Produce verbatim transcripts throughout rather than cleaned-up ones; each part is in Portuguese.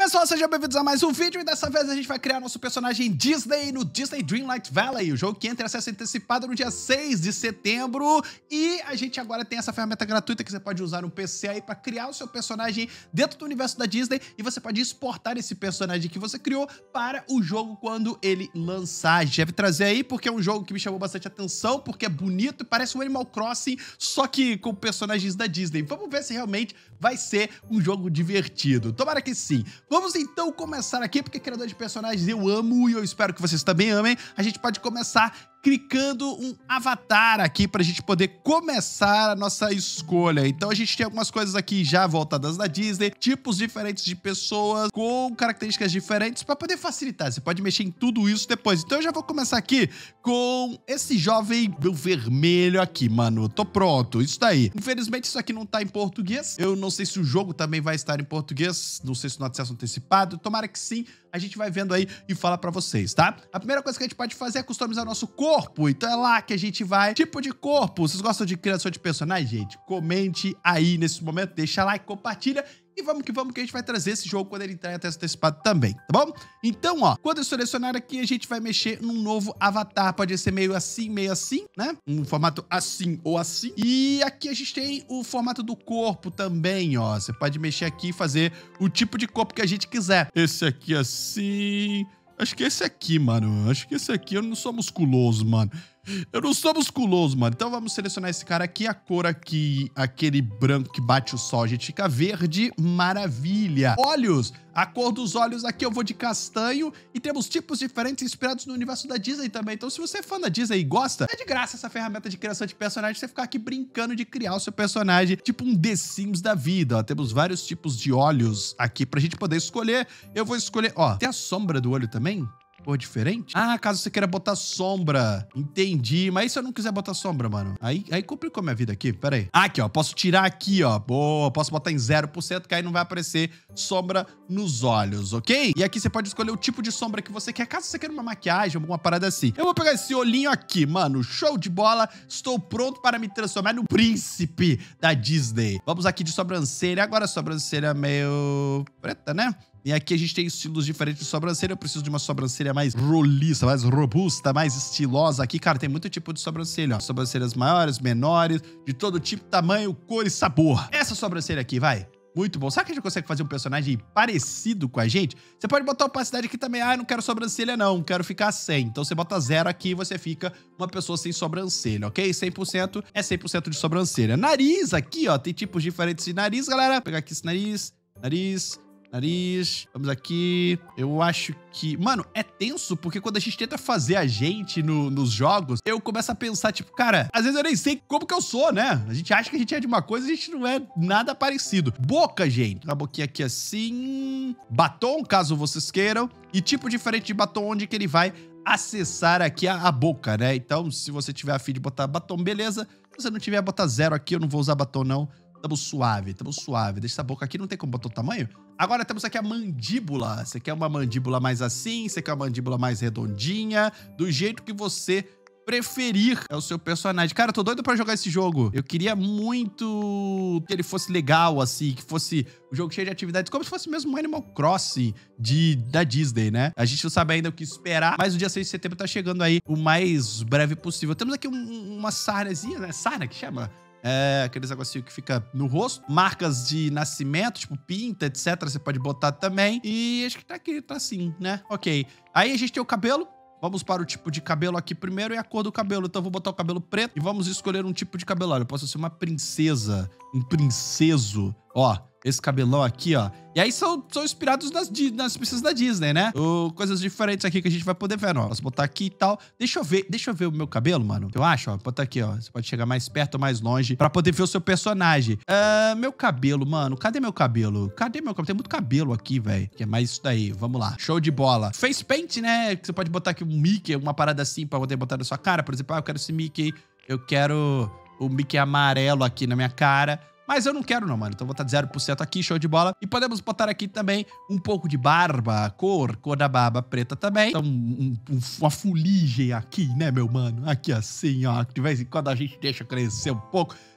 Pessoal, sejam bem-vindos a mais um vídeo e dessa vez a gente vai criar nosso personagem Disney no Disney Dreamlight Valley, o jogo que entra em acesso antecipado no dia seis de setembro, e a gente agora tem essa ferramenta gratuita que você pode usar no P C aí para criar o seu personagem dentro do universo da Disney, e você pode exportar esse personagem que você criou para o jogo quando ele lançar. A gente deve trazer aí porque é um jogo que me chamou bastante atenção, porque é bonito e parece um Animal Crossing, só que com personagens da Disney. Vamos ver se realmente vai ser um jogo divertido. Tomara que sim. Vamos então começar aqui, porque criador de personagens eu amo e eu espero que vocês também amem. A gente pode começar clicando um avatar aqui pra gente poder começar a nossa escolha. Então a gente tem algumas coisas aqui já voltadas da Disney, tipos diferentes de pessoas com características diferentes pra poder facilitar. Você pode mexer em tudo isso depois. Então eu já vou começar aqui com esse jovem meu vermelho aqui, mano. Tô pronto, isso daí. Infelizmente isso aqui não tá em português. Eu não sei se o jogo também vai estar em português. Não sei se no acesso antecipado. Tomara que sim. A gente vai vendo aí e fala pra vocês, tá? A primeira coisa que a gente pode fazer é customizar nosso corpo. Então é lá que a gente vai. Tipo de corpo. Vocês gostam de criação de personagem, gente? Comente aí nesse momento. Deixa like, compartilha. E vamos que vamos que a gente vai trazer esse jogo quando ele entrar em acesso antecipado também, tá bom? Então, ó, quando eu selecionar aqui, a gente vai mexer num novo avatar. Pode ser meio assim, meio assim, né? Um formato assim ou assim. E aqui a gente tem o formato do corpo também, ó. Você pode mexer aqui e fazer o tipo de corpo que a gente quiser. Esse aqui assim... Acho que esse aqui, mano. Acho que esse aqui eu não sou musculoso, mano. Eu não sou musculoso, mano. Então vamos selecionar esse cara aqui. A cor aqui, aquele branco que bate o sol, a gente fica verde. Maravilha. Olhos. A cor dos olhos aqui eu vou de castanho. E temos tipos diferentes inspirados no universo da Disney também. Então se você é fã da Disney e gosta, é de graça essa ferramenta de criação de personagem. Você ficar aqui brincando de criar o seu personagem. Tipo um The Sims da vida, ó. Temos vários tipos de olhos aqui pra gente poder escolher. Eu vou escolher, ó. Tem a sombra do olho também? Cor diferente? Ah, caso você queira botar sombra. Entendi. Mas e se eu não quiser botar sombra, mano? Aí, aí complicou minha vida aqui. Pera aí. Aqui, ó. Posso tirar aqui, ó. Boa. Posso botar em zero por cento, que aí não vai aparecer sombra nos olhos, ok? E aqui você pode escolher o tipo de sombra que você quer. Caso você queira uma maquiagem, alguma parada assim. Eu vou pegar esse olhinho aqui, mano. Show de bola. Estou pronto para me transformar no príncipe da Disney. Vamos aqui de sobrancelha. Agora a sobrancelha meio preta, né? E aqui a gente tem estilos diferentes de sobrancelha. Eu preciso de uma sobrancelha mais roliça, mais robusta, mais estilosa. Aqui, cara, tem muito tipo de sobrancelha, ó. Sobrancelhas maiores, menores, de todo tipo, tamanho, cor e sabor. Essa sobrancelha aqui, vai. Muito bom. Sabe que a gente consegue fazer um personagem parecido com a gente? Você pode botar opacidade aqui também. Ah, eu não quero sobrancelha, não. Quero ficar sem. Então você bota zero aqui e você fica uma pessoa sem sobrancelha, ok? cem por cento é cem por cento de sobrancelha. Nariz aqui, ó. Tem tipos diferentes de nariz, galera. Vou pegar aqui esse nariz, nariz... Nariz, vamos aqui. Eu acho que... Mano, é tenso, porque quando a gente tenta fazer a gente no, nos jogos, eu começo a pensar, tipo, cara, às vezes eu nem sei como que eu sou, né? A gente acha que a gente é de uma coisa e a gente não é nada parecido. Boca, gente. A boquinha aqui assim. Batom, caso vocês queiram. E tipo diferente de batom, onde que ele vai acessar aqui a, a boca, né? Então, se você tiver a fim de botar batom, beleza. Se você não tiver, botar zero aqui. Eu não vou usar batom, não. Tamo suave, tamo suave. Deixa essa boca aqui, não tem como botar o tamanho. Agora temos aqui a mandíbula. Você quer uma mandíbula mais assim, você quer uma mandíbula mais redondinha, do jeito que você preferir é o seu personagem. Cara, eu tô doido pra jogar esse jogo. Eu queria muito que ele fosse legal, assim, que fosse um jogo cheio de atividades, como se fosse mesmo um Animal Crossing de, da Disney, né? A gente não sabe ainda o que esperar, mas o dia seis de setembro tá chegando aí o mais breve possível. Temos aqui um, uma sarnazinha, né? Sarna que chama? É, aqueles negocinhos que fica no rosto. Marcas de nascimento, tipo pinta, etcétera. Você pode botar também. E acho que tá aqui, tá assim, né? Ok. Aí a gente tem o cabelo. Vamos para o tipo de cabelo aqui primeiro e a cor do cabelo. Então eu vou botar o cabelo preto e vamos escolher um tipo de cabelo. Olha, eu posso ser uma princesa, um princeso. Ó, esse cabelão aqui, ó. E aí são, são inspirados nas, nas princesas da Disney, né? O, coisas diferentes aqui que a gente vai poder ver, ó. Posso botar aqui e tal. Deixa eu ver, deixa eu ver o meu cabelo, mano. Eu acho, ó. Botar aqui, ó. Você pode chegar mais perto ou mais longe pra poder ver o seu personagem. Uh, meu cabelo, mano. Cadê meu cabelo? Cadê meu cabelo? Tem muito cabelo aqui, velho. Que é mais isso daí. Vamos lá. Show de bola. Face paint, né? Você pode botar aqui um Mickey, uma parada assim pra poder botar na sua cara. Por exemplo, ah, eu quero esse Mickey. Eu quero o Mickey amarelo aqui na minha cara. Mas eu não quero não, mano. Então vou botar zero por cento aqui, show de bola. E podemos botar aqui também um pouco de barba, cor, cor da barba preta também. Então um, um, uma fuligem aqui, né, meu mano? Aqui assim, ó. De vez em quando a gente deixa crescer um pouco.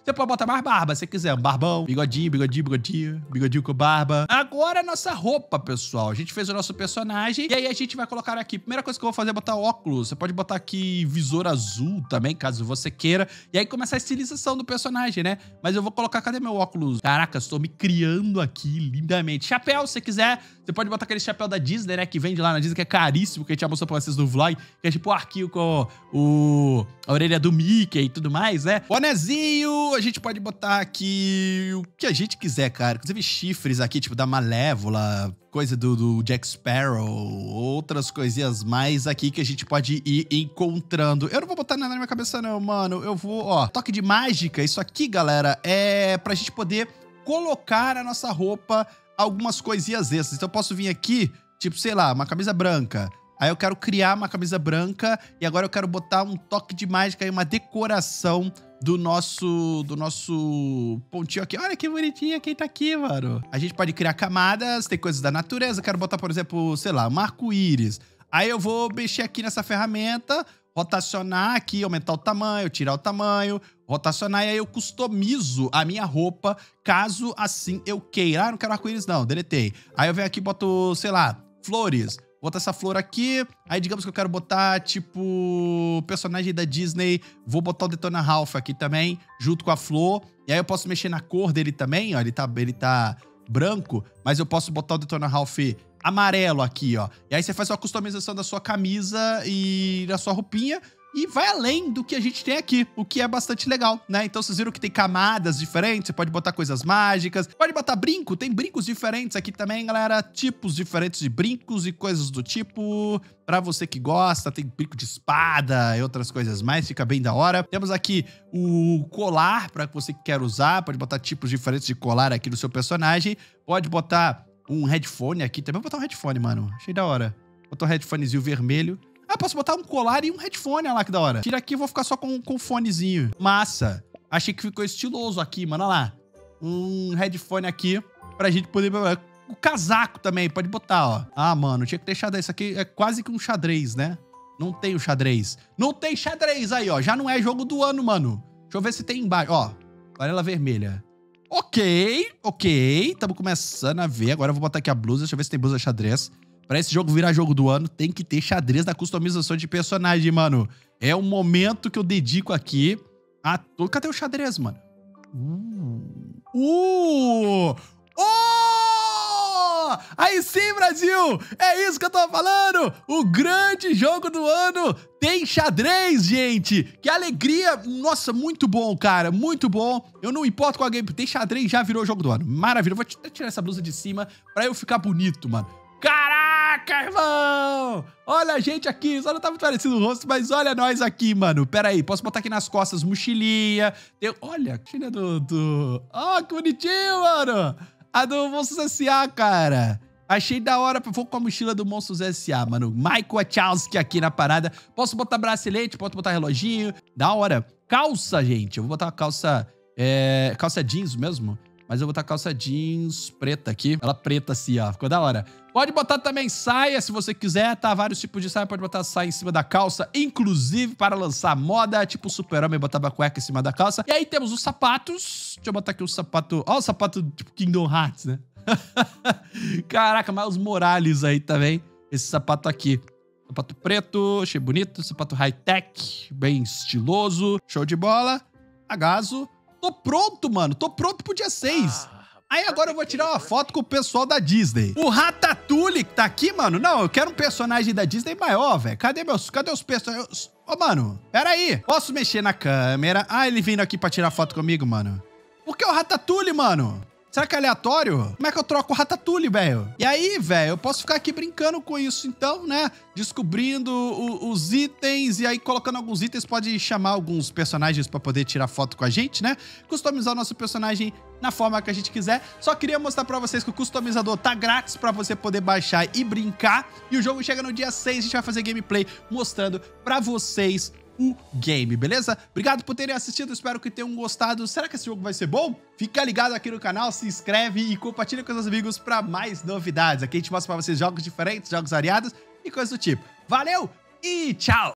Você pode botar mais barba, se quiser. Um barbão, bigodinho, bigodinho, bigodinho, bigodinho com barba. Agora a nossa roupa, pessoal. A gente fez o nosso personagem e aí a gente vai colocar aqui. Primeira coisa que eu vou fazer é botar óculos. Você pode botar aqui visor azul também, caso você queira. E aí começar a estilização do personagem, né? Mas eu vou colocar... Cadê meu óculos? Caraca, estou me criando aqui lindamente. Chapéu, se você quiser. Você pode botar aquele chapéu da Disney, né? Que vende lá na Disney, que é caríssimo, que a gente já mostrou pra vocês no vlog. Que é tipo o arquinho com o, a orelha do Mickey e tudo mais, né? Bonezinho, a gente pode botar aqui o que a gente quiser, cara. Inclusive chifres aqui, tipo da Malévola, coisa do, do Jack Sparrow, outras coisinhas mais aqui que a gente pode ir encontrando. Eu não vou botar nada na minha cabeça não, mano. Eu vou, ó, toque de mágica. Isso aqui, galera, é pra gente poder colocar na nossa roupa algumas coisinhas extras. Então eu posso vir aqui, tipo, sei lá, uma camisa branca. Aí eu quero criar uma camisa branca e agora eu quero botar um toque de mágica e uma decoração do nosso, do nosso pontinho aqui. Olha que bonitinho quem tá aqui, mano. A gente pode criar camadas, tem coisas da natureza. Eu quero botar, por exemplo, sei lá, um arco-íris. Aí eu vou mexer aqui nessa ferramenta, rotacionar aqui, aumentar o tamanho, tirar o tamanho, rotacionar e aí eu customizo a minha roupa caso assim eu queira. Ah, não quero arco-íris não, deletei. Aí eu venho aqui e boto, sei lá, flores. Vou botar essa flor aqui, aí digamos que eu quero botar, tipo, personagem da Disney, vou botar o Detona Ralph aqui também, junto com a flor, e aí eu posso mexer na cor dele também, ó, ele tá, ele tá branco, mas eu posso botar o Detona Ralph amarelo aqui, ó. E aí você faz uma customização da sua camisa e da sua roupinha, e vai além do que a gente tem aqui, o que é bastante legal, né? Então vocês viram que tem camadas diferentes, você pode botar coisas mágicas, pode botar brinco, tem brincos diferentes aqui também, galera, tipos diferentes de brincos e coisas do tipo, pra você que gosta, tem brinco de espada e outras coisas mais, fica bem da hora. Temos aqui o colar, pra você que quer usar, pode botar tipos diferentes de colar aqui no seu personagem, pode botar um headphone aqui, também vou botar um headphone, mano, achei da hora. Botar um headphonezinho vermelho. Ah, posso botar um colar e um headphone, olha lá que da hora. Tira aqui e vou ficar só com, com o fonezinho. Massa. Achei que ficou estiloso aqui, mano, olha lá. Um headphone aqui pra gente poder... O casaco também, pode botar, ó. Ah, mano, tinha que ter xadrez. Isso aqui é quase que um xadrez, né? Não tem o xadrez. Não tem xadrez aí, ó. Já não é jogo do ano, mano. Deixa eu ver se tem embaixo. Ó, varela vermelha. Ok, ok. Tamo começando a ver. Agora eu vou botar aqui a blusa. Deixa eu ver se tem blusa xadrez. Pra esse jogo virar jogo do ano, tem que ter xadrez da customização de personagem, mano. É um momento que eu dedico aqui a... Cadê o xadrez, mano? Uh! Uh! Oh! Aí sim, Brasil! É isso que eu tô falando! O grande jogo do ano tem xadrez, gente! Que alegria! Nossa, muito bom, cara. Muito bom. Eu não importo qual game. Tem xadrez, já virou jogo do ano. Maravilha. Eu vou tirar essa blusa de cima pra eu ficar bonito, mano. Caraca, irmão! Olha a gente aqui, só não tá muito parecido o rosto, mas olha nós aqui, mano. Pera aí, posso botar aqui nas costas mochilinha. Tem... Olha, a mochilinha do... do... Oh, que bonitinho, mano! A do Monstros S A, cara. Achei da hora, vou com a mochila do Monstros S A, mano. Michael Wachowski aqui na parada. Posso botar bracelete, posso botar reloginho. Da hora. Calça, gente. Eu vou botar uma calça... É... Calça jeans mesmo. Mas eu vou botar calça jeans preta aqui. Ela preta assim, ó. Ficou da hora. Pode botar também saia, se você quiser, tá? Vários tipos de saia. Pode botar saia em cima da calça, inclusive para lançar moda, tipo super-homem, botava cueca em cima da calça. E aí temos os sapatos. Deixa eu botar aqui o sapato... Ó, o sapato tipo Kingdom Hearts, né? Caraca, Miles Morales aí também. Esse sapato aqui. Sapato preto, achei bonito. Sapato high-tech, bem estiloso. Show de bola. Agaso. Tô pronto, mano. Tô pronto pro dia seis. Aí agora eu vou tirar uma foto com o pessoal da Disney. O Ratatouille que tá aqui, mano. Não, eu quero um personagem da Disney maior, velho. Cadê meus... Cadê os personagens? Ô, oh, mano, pera aí. Posso mexer na câmera? Ah, ele vindo aqui pra tirar foto comigo, mano. Por que o Ratatouille, mano? Será que é aleatório? Como é que eu troco o Ratatouille, velho? E aí, velho, eu posso ficar aqui brincando com isso, então, né? Descobrindo o, os itens e aí colocando alguns itens pode chamar alguns personagens pra poder tirar foto com a gente, né? Customizar o nosso personagem na forma que a gente quiser. Só queria mostrar pra vocês que o customizador tá grátis pra você poder baixar e brincar. E o jogo chega no dia seis, a gente vai fazer gameplay mostrando pra vocês o game, beleza? Obrigado por terem assistido, espero que tenham gostado. Será que esse jogo vai ser bom? Fica ligado aqui no canal, se inscreve e compartilha com seus amigos pra mais novidades. Aqui a gente mostra pra vocês jogos diferentes, jogos variados e coisas do tipo. Valeu e tchau!